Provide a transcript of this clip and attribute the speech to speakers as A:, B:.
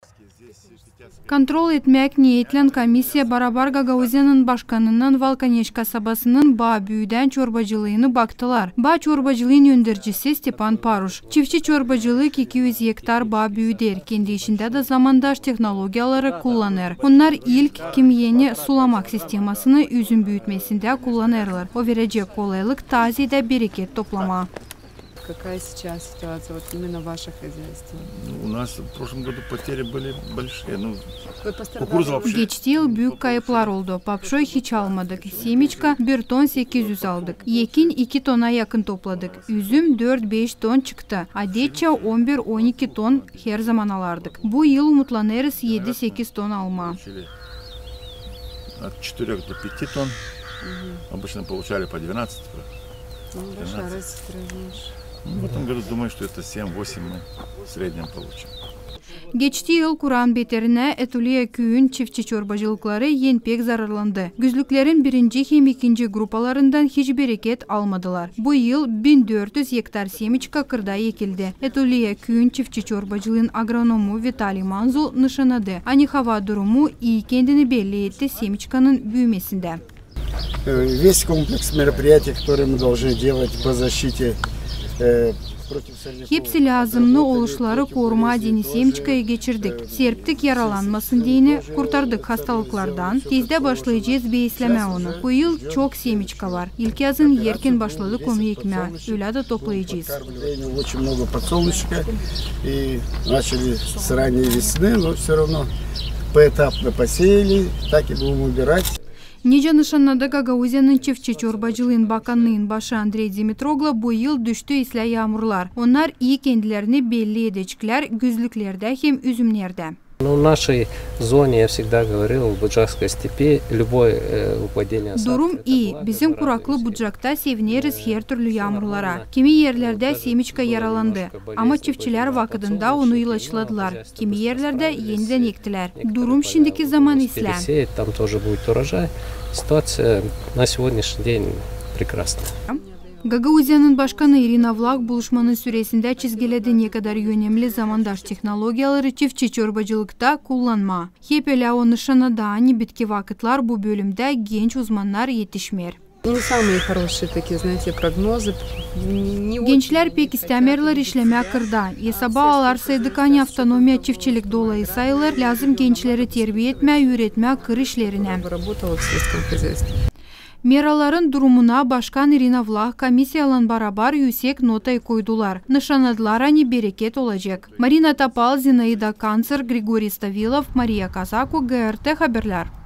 A: Kontrol etmek niyetlen komissiya Barabar Gagauzyanın başkanının Valkaneş kasabasının bağ büyüden çorbacılığını baktılar. Bağ çorbacılığın yöndericisi Stepan Parush. Çiftçi çorbacılık 200 hektar bağ büyüder. Kendi işinde de zamandaş teknolojiyaları kullanır. Onlar ilk kimyeni sulamak sistemasını üzüm büyütmesinde kullanırlar. O verecek kolaylık tazide bereket toplama.
B: Какая сейчас ситуация вот именно в вашем хозяйстве?
C: У нас в прошлом году потери были большие.
A: Geçti yıl büyük kayıplar oldu. Papşoy hiç almadık. Semiçka 1 ton 800 aldık. Ekin 2 tona yakın topladık. Üzüm 4-5 ton çıktı. Adetçe 11-12 ton her zaman alardık. Bu yıl umutlanırız 7-8 ton alma.
C: От 4 до 5 тонн. Обычно получали по 12. В этом году думаю, что это 7-8 мы в среднем получим.
A: Geçti yıl Kur'an beterine Etuliya köyün çiftçi çorbacılıkları pek zararlandı. Güzlüklerin birinci hem ikinci grupalarından hiç bereket almadılar. Bu yıl 1400 hektar semiçka kırda ekildi. Etuliya köyün çiftçi çorbacılığın agronomu Vitaliy Manzul nişanadı. Ani hava durumu iyi kendini belli etti semiçkanın büyümesinde.
D: Весь комплекс мероприятий, которые мы должны делать по защите
A: Hepsi lazımlı oluşları koruma dini semiçkaya geçirdik. Serptik yaralanmasın diyeni, kurtardık hastalıklardan. Tezde başlayacağız besleme onu. Bu yıl çok semiçka var. İlk yazın erken başladık onu ekmeye. Öyle de toplayacağız.
D: Очень много подсолнечка и начали с ранней весны, но все равно поэтапно посеяли, так и будем убирать.
A: Nice nişanladı Gagauzyanın çiftçi çorbacılığın bakanlığın başı Andrey Dimitrogla bu yıl düştü isle yağmurlar. Onlar iyi kendilerini belli edecekler güzlüklerde hem üzümlerde.
E: В нашей зоне, я всегда говорил, в Буджакской степи любое выпадение осадков.
A: Durum iyi. Bizim kuraklı Bucak'ta seviniriz her türlü yağmurlara. Kimi yerlerde semiçka yaralandı. Ama çiftçiler vakitinde onu ilaçladılar. Kimi yerlerde yeniden ektiler. Durum şimdiki zaman isle.
E: Там тоже будет урожай. Ситуация на сегодняшний день прекрасная.
A: Gagauzyanın başkanı Irina Vlach buluşmanın süresinde çizgiledi ne kadar önemli zamandaş teknolojiyaları çiftçi çorbacılıkta kullanma. Hep öyle o nişanada ani bitki vakitler bu bölümde genç uzmanlar yetişmer. Gençler pek istemirler işleme kırda. Hesaba alarsaydık ani avtonomiya çiftçilik dolayısıyla lazım gençleri terbiye etme, üretme kır işlerine. Meraların durumuna Başkan Irina Vlach komissiyalan barabar yüksek notayı koydular. Nişanadılar ani bereket olacak. Marina Tapal, Zinaida Kanser, Grigoriy Stavilov, Maria Kazako, GRT Haberler.